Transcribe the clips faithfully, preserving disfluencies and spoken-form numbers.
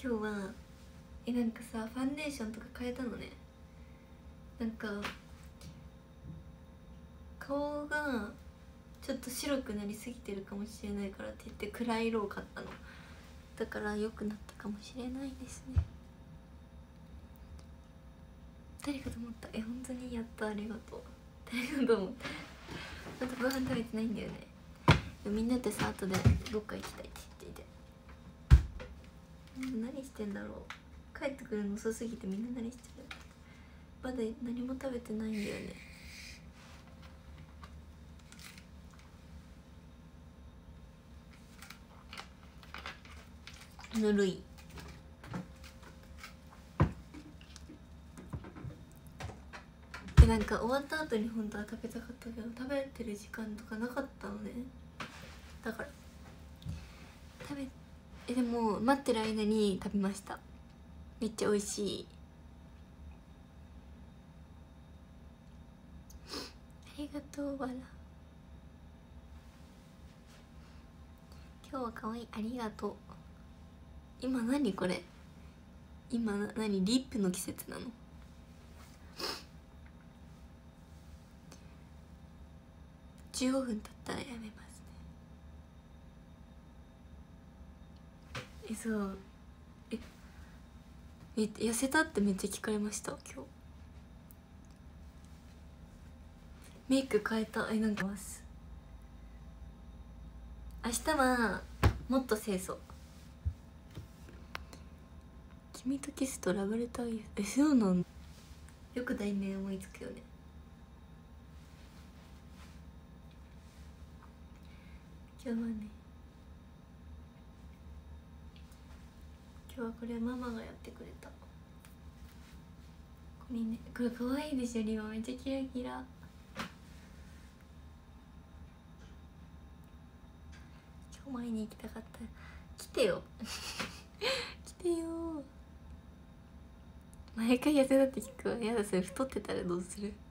今日はえなんかさファンデーションとか変えたのね。なんか顔がちょっと白くなりすぎてるかもしれないからって言って暗い色を買ったの。だから良くなったかもしれないですね。誰かと思った。え本当にやった、ありがとう。誰かと思った。あとご飯食べてないんだよね。みんなってさ後でどっか行きたいって言っていて、何してんだろう。帰ってくるの遅すぎてみんな何してる。まだ何も食べてないんだよね。ぬるい。でなんか終わった後に本当は食べたかったけど食べてる時間とかなかったのね。だから食べえでも待ってる間に食べました。めっちゃ美味しい。ありがとうわら。今日は可愛い、ありがとう。今何これ、今何リップの季節なの。じゅうごふん経ったらやめますね。えそうええ痩せたってめっちゃ聞かれました。今日メイク変えた。えなんかます明日はもっと清楚。君とキスとラブレター。えそうなんよく題名思いつくよね。今日はね今日はこれママがやってくれた。これねこれ可愛いでしょ。リボンめっちゃキラキラ。今日前に行きたかった。来てよ来てよ。毎回痩せだって聞くわ。やだそれ太ってたらどうする。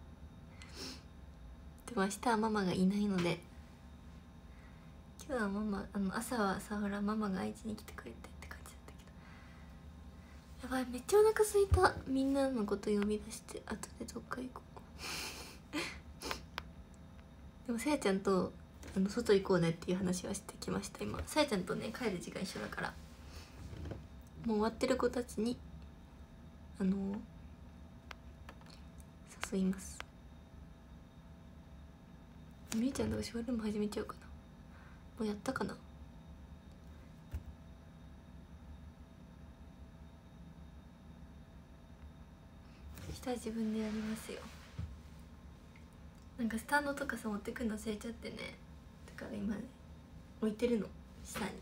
でも明日はママがいないので、今日はママあの朝はさほらママが愛知に来てくれてって感じだったけど、やばいめっちゃお腹空いた。みんなのこと呼び出して後でどっか行こうでもさやちゃんとあの外行こうねっていう話はしてきました。今さやちゃんとね帰る時間一緒だからもう終わってる子たちにあの誘います。みーちゃんとかショールーム始めちゃうかな。もうやったかな。明日は自分でやりますよ。なんかスタンドとかさ持ってくるの忘れちゃってね。だから今ね置いてるの下に。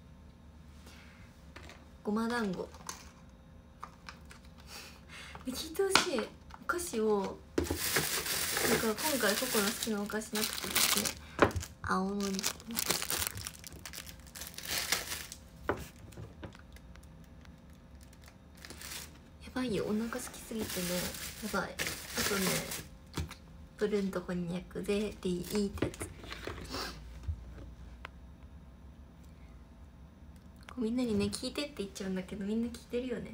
ごま団子聞いてほしい。お菓子をだから今回ココの好きなお菓子なくてですね、青のりやばいよお腹空きすぎてね。やばい。あとねプルンとこんにゃくゼリーってやつ。みんなにね聞いてって言っちゃうんだけどみんな聞いてるよね。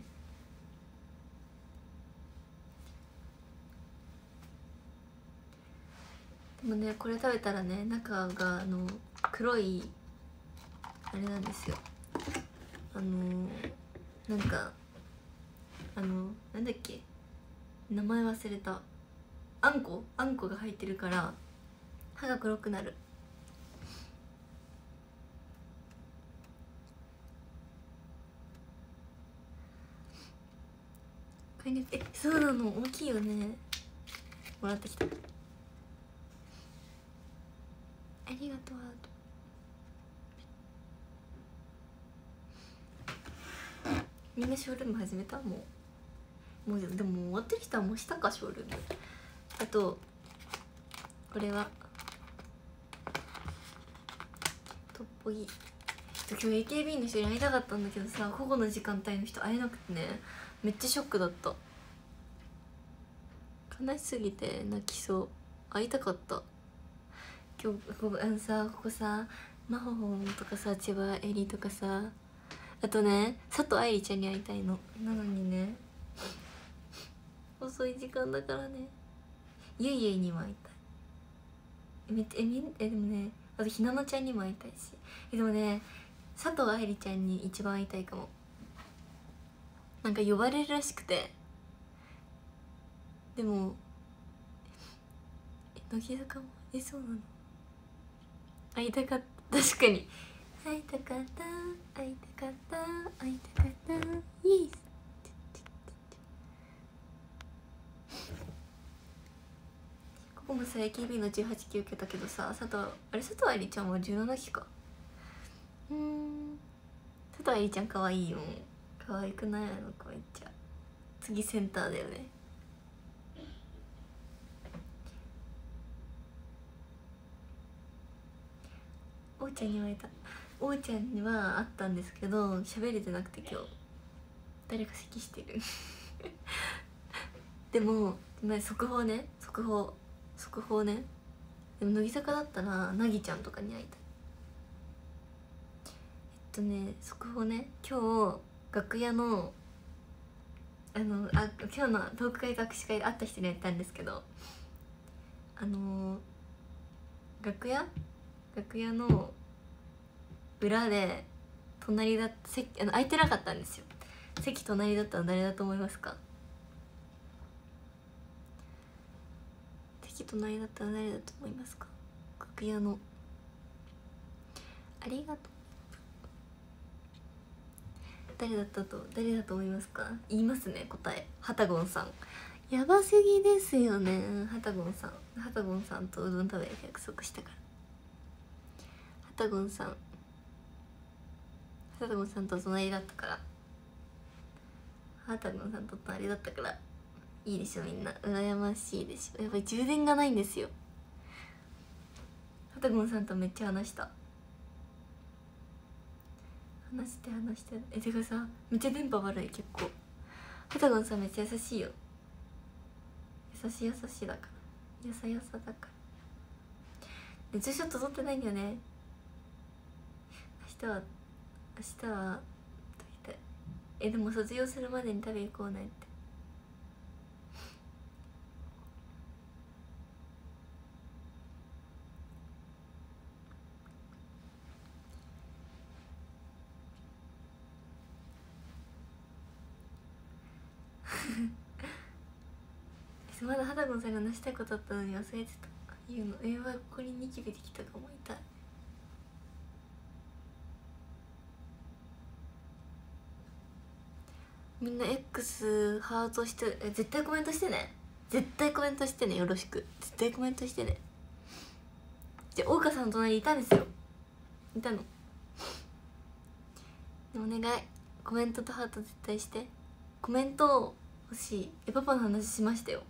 でもねこれ食べたらね中があの黒いあれなんですよ。あのなんかあのなんだっけ名前忘れた。あんこあんこが入ってるから歯が黒くなる。これねえそうなの大きいよね。もらってきた。ありがとう。みんなショールーム始めた。もうもうでも終わってる人はもうしたかショールーム。あとこれはトッポギ。今日 エーケービー の人に会いたかったんだけどさ午後の時間帯の人会えなくてねめっちゃショックだった。悲しすぎて泣きそう。会いたかった。今日ここあのさここさマホホンとかさ千葉エリとかさあとね佐藤愛理ちゃんに会いたいの。なのにね遅い時間だからね。ゆいゆいにも会いたい。えめっちゃえみえでもねあとひなのちゃんにも会いたいし。えでもね佐藤愛理ちゃんに一番会いたいかも。なんか呼ばれるらしくて。でもえ乃木坂もえそうなの。会いたかった。確かに会いたかった会いたかった会いたかったイエス。ここもさ エーケービー のじゅうはちき受けたけどさ佐藤あれ佐藤愛理ちゃんはじゅうななきか。うーん佐藤愛理ちゃんかわいいよ。可愛くないあの子めっちゃ。次センターだよね。おーちゃんに言われた。おーちゃんには会ったんですけど喋れてなくて今日誰か咳してるでも速報ね速報速報ね。でも乃木坂だったらなぎちゃんとかに会いたい。えっとね速報ね今日楽屋のあのあ今日のトーク会学士会で会った人にやったんですけどあの楽屋楽屋の裏で隣だ席あの空いてなかったんですよ。席隣だったら誰だと思いますか？席隣だったら誰だと思いますか？楽屋のありがとう誰だったと誰だと思いますか？言いますね答え。はたごんさん。やばすぎですよね。はたごんさんはたごんさんとうどん食べる約束したから。はたごんさんはたごんさんと隣だったからはたごんさんと隣だったからいいでしょ。みんな羨ましいでしょ。やっぱり充電がないんですよ。はたごんさんとめっちゃ話した話して話してえてかさめっちゃ電波悪い結構。はたごんさんめっちゃ優しいよ。優しい優しいだからやさやさだからでツーショット撮ってないんだよね。明日は明日は撮りたい。えでも卒業するまでに食べ行こうねって。まだはたごんさんが話したいことあったのに忘れてた言うの。えはここにニキビできたかも。痛い。みんな X ハートしてえ絶対コメントしてね。絶対コメントしてね。よろしく絶対コメントしてね。じゃあ大岡さんの隣にいたんですよ。いたのでお願いコメントとハート絶対して。コメント欲しい。えパパの話しましたよ。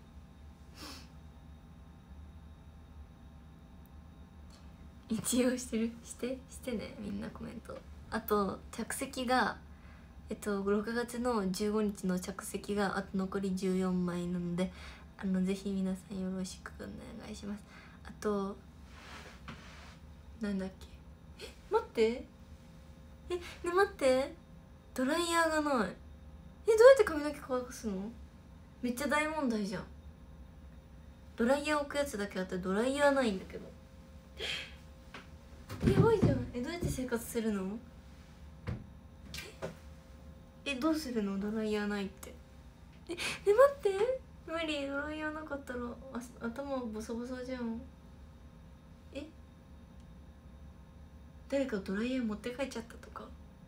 一応してるしてしてねみんなコメント。あと着席がえっとろくがつのじゅうごにちの着席があと残りじゅうよんまいなのであのぜひ皆さんよろしくお願いします。あとなんだっけえ待ってえね待ってドライヤーがない。えどうやって髪の毛乾かすの？めっちゃ大問題じゃん。ドライヤー置くやつだけあってドライヤーないんだけどやばいじゃん。えどうやって生活するの？えどうするのドライヤーないって。えね待って無理。ドライヤーなかったらあ頭ボサボサじゃん。え誰かドライヤー持って帰っちゃったとか。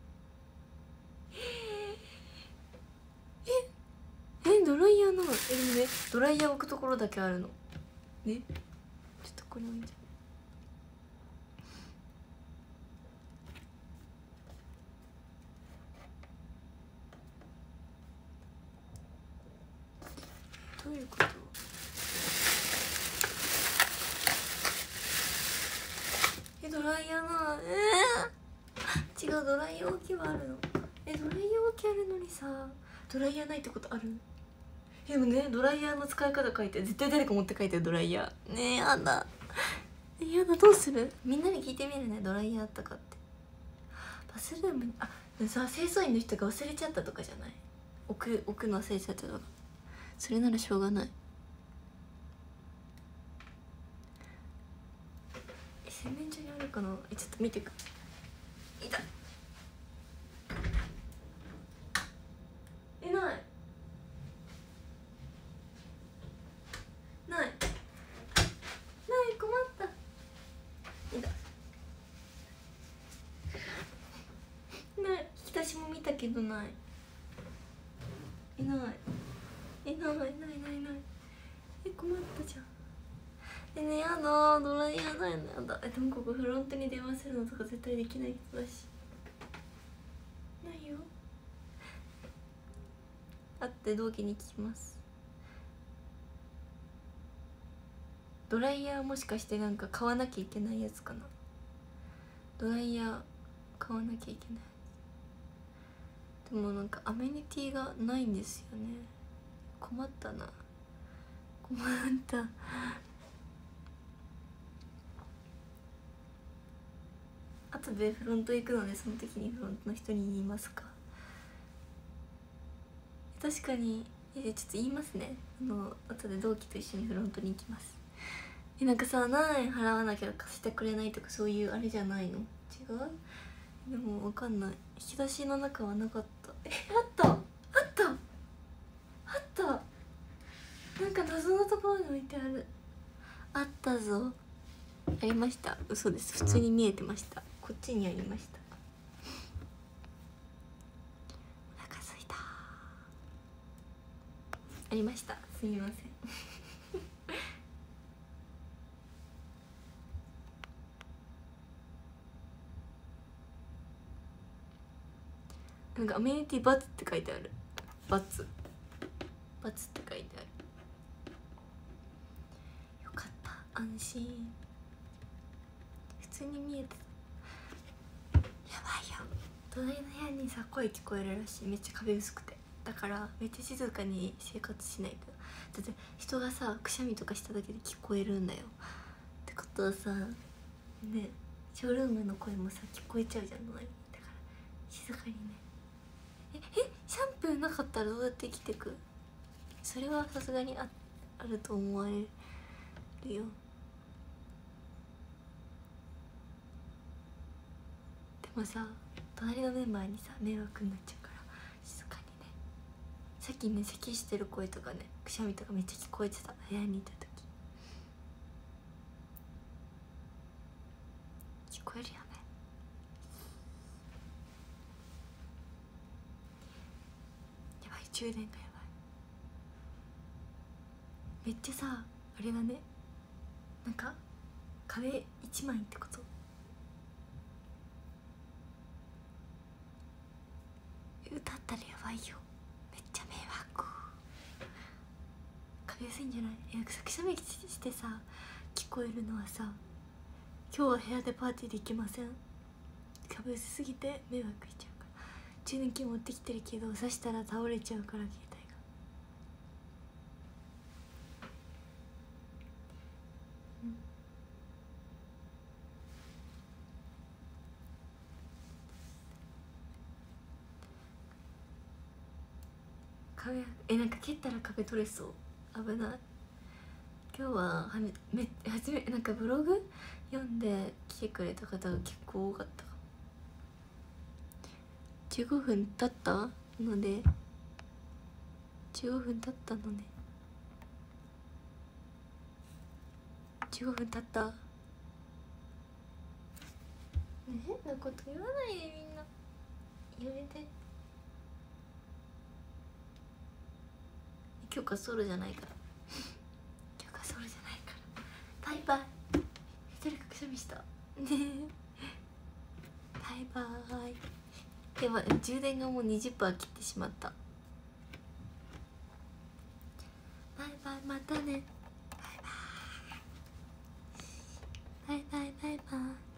ええドライヤーなの？えでもねドライヤー置くところだけあるのね。ちょっとこれ置いてどういうこと？えドライヤーなえー、違うドライヤー置きはあるの。えドライヤー置きあるのにさドライヤーないってことある？でもねドライヤーの使い方書いて絶対誰か持って帰ってるドライヤーねえやだえやだどうする？みんなに聞いてみるねドライヤーあったかって。バスルームにあでさ、清掃員の人が忘れちゃったとかじゃない？置く置くの忘れちゃったとか、それならしょうがない。え、洗面所にあるかな。え、ちょっと見てく。いた。え、ないないない、困った。いた。ない、引き出しも見たけどない。いない。え、ないないないない。え、困ったじゃん。えね、やだ、ドライヤーないのやだ。え、でもここフロントに電話するのとか絶対できない人だし。ないよ。あって同期に聞きます。ドライヤーもしかしてなんか買わなきゃいけないやつかな。ドライヤー買わなきゃいけない。でもなんかアメニティがないんですよね。困ったな、困った。後でフロント行くので、その時にフロントの人に言いますか。確かに、え、ちょっと言いますね。あの後で同期と一緒にフロントに行きます。え、なんかさ、何円払わなきゃ貸してくれないとかそういうあれじゃないの？違う？でも分かんない。引き出しの中はなかった。え、あったあったあった、なんか謎のところに置いてある。あったぞ。ありました。嘘です、普通に見えてました。こっちにありました。お腹すいた。ありました、すみません。なんかアメニティバツって書いてある。バツバツって書いてある。よかった、安心。普通に見えてた。やばいよ、隣の部屋にさ声聞こえるらしい。めっちゃ壁薄くて、だからめっちゃ静かに生活しないと。だって人がさくしゃみとかしただけで聞こえるんだよ。ってことはさね、ショールームの声もさ聞こえちゃうじゃん、隣に。だから静かにね。ええ、シャンプーなかったらどうやって生きてく？それはさすがに あ, あると思われるよ。でもさ、隣のメンバーにさ迷惑になっちゃうから静かにね。さっきね、咳してる声とかね、くしゃみとかめっちゃ聞こえてた、部屋にいた時。聞こえるよね。やばい、充電がやばい。めっちゃさ、あれだね、なんか壁一枚ってこと？歌ったらやばいよ、めっちゃ迷惑。壁薄いんじゃない？え、なんかさ、くしゃみしてさ聞こえるのはさ、今日は部屋でパーティーできません。壁薄すぎて迷惑しちゃうから。充電器持ってきてるけど刺したら倒れちゃうから、携帯が。うん壁、え、なんか蹴ったら壁取れそう、危ない。今日ははめはじめなんかブログ読んで来てくれた方が結構多かったかも。じゅうごふん経ったのでじゅうごふん経ったのね。じゅうごふん経った。変なこと言わないで、みんなやめて。今日かソロじゃないから、今日かソロじゃないから。バイバイ。誰かくしゃみしたねえ。バイバイ。やばい、充電がもう にじゅっパーセント 切ってしまった。バイバイ、またね。バイバイバイバイバイバイ。